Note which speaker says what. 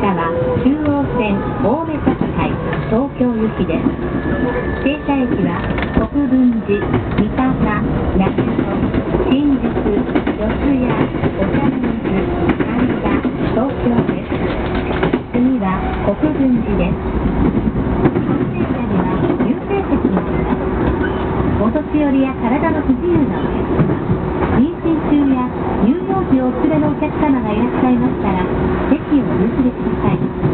Speaker 1: 車は中央線青梅田台東京行きです。停車駅は国分寺、三鷹、中野、新宿、四谷、お茶の水、神田、東京です。次は国分寺です。各電車には優先席があります。お年寄りや体の不自由なお客様、妊娠中や乳幼児をお連れのお客様がいらっしゃいましたら席をお譲りください。